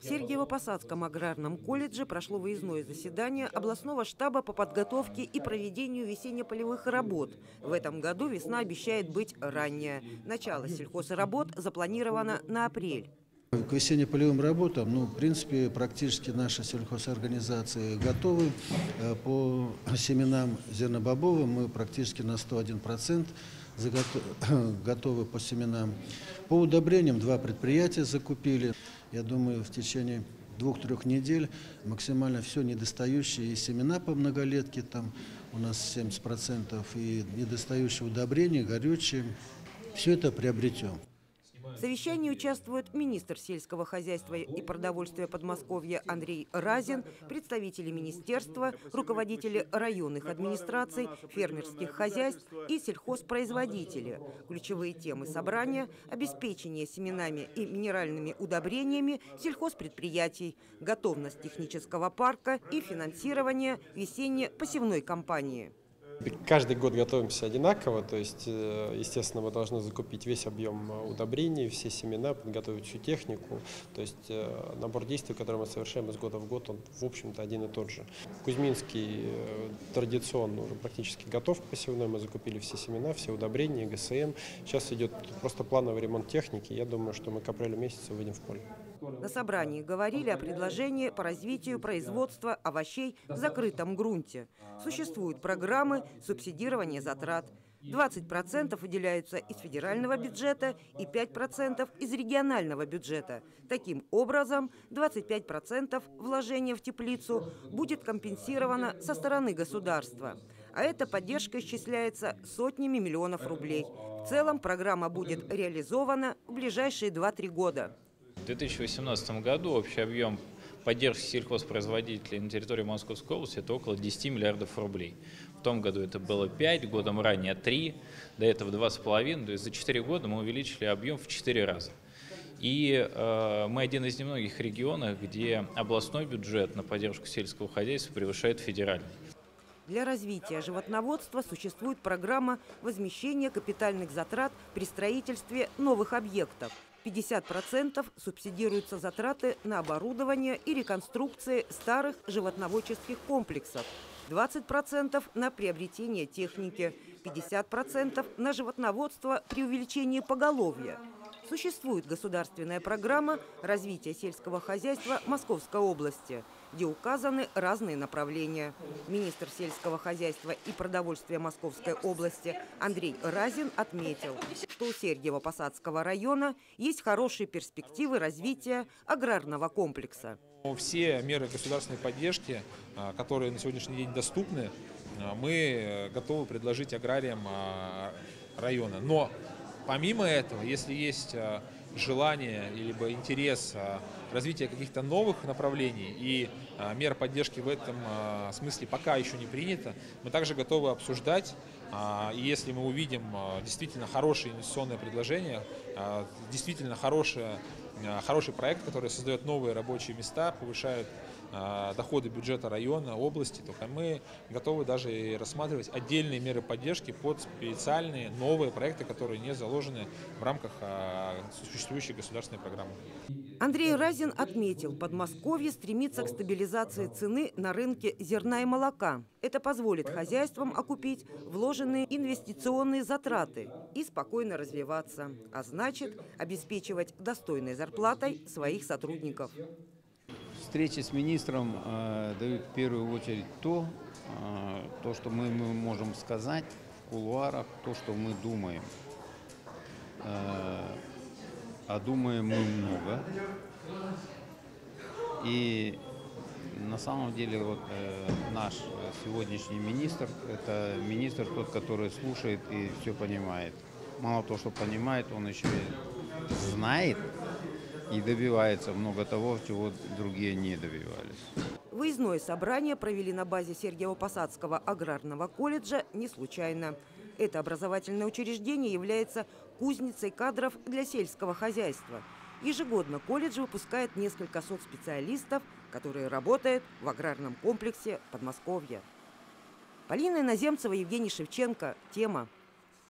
В Сергиево-Посадском аграрном колледже прошло выездное заседание областного штаба по подготовке и проведению весенне-полевых работ. В этом году весна обещает быть ранняя. Начало сельхозработ запланировано на апрель. К весенне-полевым работам, в принципе, практически наши сельхозорганизации готовы. По семенам зернобобовым мы практически на 101% готовы по семенам. По удобрениям 2 предприятия закупили. Я думаю, в течение 2-3 недель максимально все недостающие и семена по многолетке, там у нас 70%, и недостающие удобрения, горючие, все это приобретем. В совещании участвуют министр сельского хозяйства и продовольствия Подмосковья Андрей Разин, представители министерства, руководители районных администраций, фермерских хозяйств и сельхозпроизводители. Ключевые темы собрания – обеспечение семенами и минеральными удобрениями сельхозпредприятий, готовность технического парка и финансирование весенне-посевной кампании. Каждый год готовимся одинаково, то есть, естественно, мы должны закупить весь объем удобрений, все семена, подготовить всю технику. То есть набор действий, который мы совершаем из года в год, он, в общем-то, один и тот же. Кузьминский традиционно уже практически готов к посевной, мы закупили все семена, все удобрения, ГСМ. Сейчас идет просто плановый ремонт техники, я думаю, что мы к апрелю месяцу выйдем в поле. На собрании говорили о предложении по развитию производства овощей в закрытом грунте. Существуют программы субсидирования затрат. 20% выделяются из федерального бюджета и 5% из регионального бюджета. Таким образом, 25% вложения в теплицу будет компенсировано со стороны государства. А эта поддержка исчисляется сотнями миллионов рублей. В целом программа будет реализована в ближайшие 2-3 года. В 2018 году общий объем поддержки сельхозпроизводителей на территории Московской области – это около 10 миллиардов рублей. В том году это было 5, годом ранее 3, до этого 2,5. То есть за 4 года мы увеличили объем в 4 раза. И мы один из немногих регионов, где областной бюджет на поддержку сельского хозяйства превышает федеральный. Для развития животноводства существует программа возмещения капитальных затрат при строительстве новых объектов. 50% субсидируются затраты на оборудование и реконструкции старых животноводческих комплексов, 20% на приобретение техники, 50% на животноводство при увеличении поголовья. Существует государственная программа развития сельского хозяйства Московской области, где указаны разные направления. Министр сельского хозяйства и продовольствия Московской области Андрей Разин отметил, что у Сергиево-Посадского района есть хорошие перспективы развития аграрного комплекса. Все меры государственной поддержки, которые на сегодняшний день доступны, мы готовы предложить аграриям района. Но помимо этого, если есть желание либо интерес развития каких-то новых направлений и мер поддержки в этом смысле пока еще не принято, мы также готовы обсуждать. И если мы увидим действительно хорошее инвестиционное предложение, действительно хороший проект, который создает новые рабочие места, повышает доходы бюджета района, области, то мы готовы даже и рассматривать отдельные меры поддержки под специальные новые проекты, которые не заложены в рамках существующей государственной программы. Андрей Разин отметил, Подмосковье стремится к стабилизации цены на рынке зерна и молока. Это позволит хозяйствам окупить вложенные инвестиционные затраты и спокойно развиваться, а значит, обеспечивать достойной зарплатой своих сотрудников. Встречи с министром дают в первую очередь то, что мы можем сказать в кулуарах, то, что мы думаем. А думаем мы много. И на самом деле наш сегодняшний министр – это министр тот, который слушает и все понимает. Мало того, что понимает, он еще и знает и добивается много того, чего другие не добивались. Выездное собрание провели на базе Сергиево-Посадского аграрного колледжа не случайно. Это образовательное учреждение является кузницей кадров для сельского хозяйства. Ежегодно колледж выпускает несколько сот специалистов, которые работают в аграрном комплексе Подмосковья. Полина Иноземцева, Евгений Шевченко. Тема.